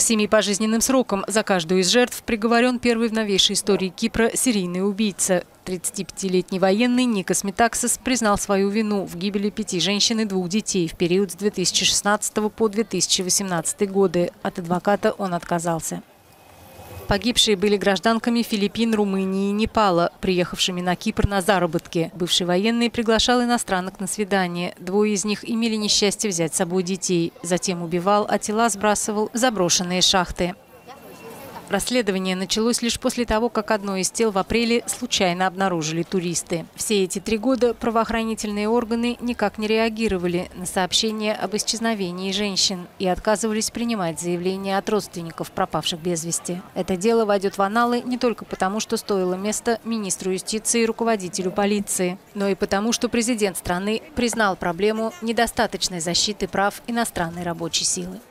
7 пожизненным сроком за каждую из жертв приговорен первый в новейшей истории Кипра серийный убийца. 35-летний военный Никос Метаксос признал свою вину в гибели 5 женщин и 2 детей в период с 2016 по 2018 годы. От адвоката он отказался. Погибшие были гражданками Филиппин, Румынии и Непала, приехавшими на Кипр на заработки. Бывший военный приглашал иностранок на свидание. 2 из них имели несчастье взять с собой детей. Затем убивал, а тела сбрасывал в заброшенные шахты. Расследование началось лишь после того, как одно из тел в апреле случайно обнаружили туристы. Все эти 3 года правоохранительные органы никак не реагировали на сообщения об исчезновении женщин и отказывались принимать заявления от родственников пропавших без вести. Это дело войдет в анналы не только потому, что стоило место министру юстиции и руководителю полиции, но и потому, что президент страны признал проблему недостаточной защиты прав иностранной рабочей силы.